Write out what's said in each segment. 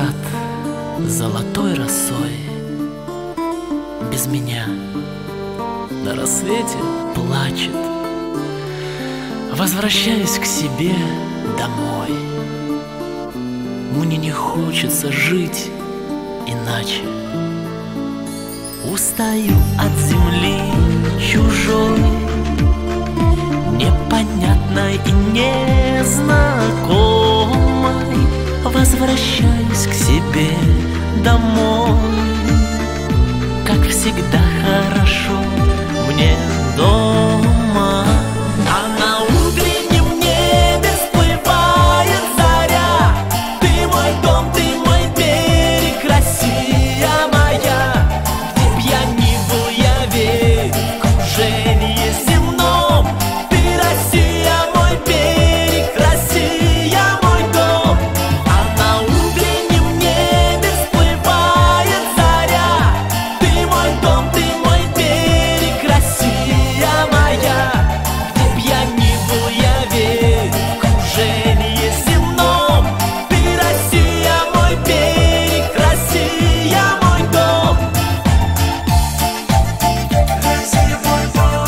сад золотой росой без меня на рассвете плачет. Возвращаюсь к себе домой. Мне не хочется жить иначе. Устаю от земли чужой, непонятной и незнакомой. Возвращаюсь к себе домой. Как всегда хорошо мне дома. А на утреннем небе всплывает заря. Ты мой дом, ты мой берег, Россия моя. Где б я ни был, я верю в кружение земном. Ты Россия, мой берег, Россия, мой дом. А на утреннем небе всплывает заря. Ты мой дом, ты мой берег, Россия моя. Где б я ни был, я верю в кружение земном. Ты Россия, мой берег, Россия, мой дом. Россия, мой дом.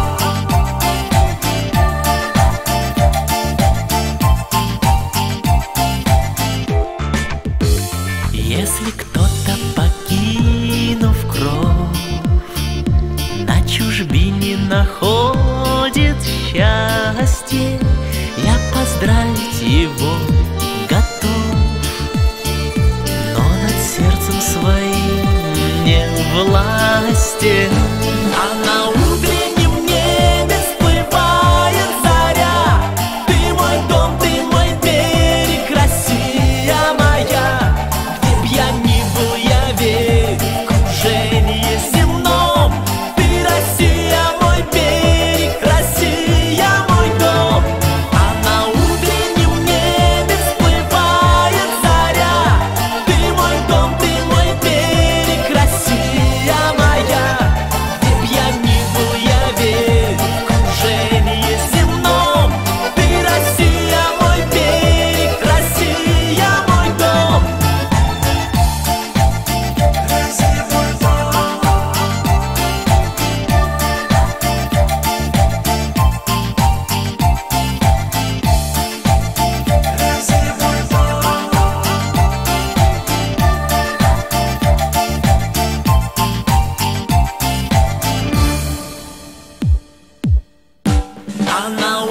Если кто-то, покинув кровь, на чужбине находит счастье, я поздравить его готов, но над сердцем своим не власти. А на утреннем небе всплывает заря. Ты мой дом, ты мой берег, Россия моя. Где б я ни был, я верю в кружение земном. Ты Россия, мой берег, Россия, мой дом. А на утреннем небе всплывает заря. Ты мой дом, ты мой берег, Россия моя. Где б я ни был, я верю в кружение земном. Ты Россия, мой берег, Россия, мой дом. Россия, мой дом. Россия, мой дом. А на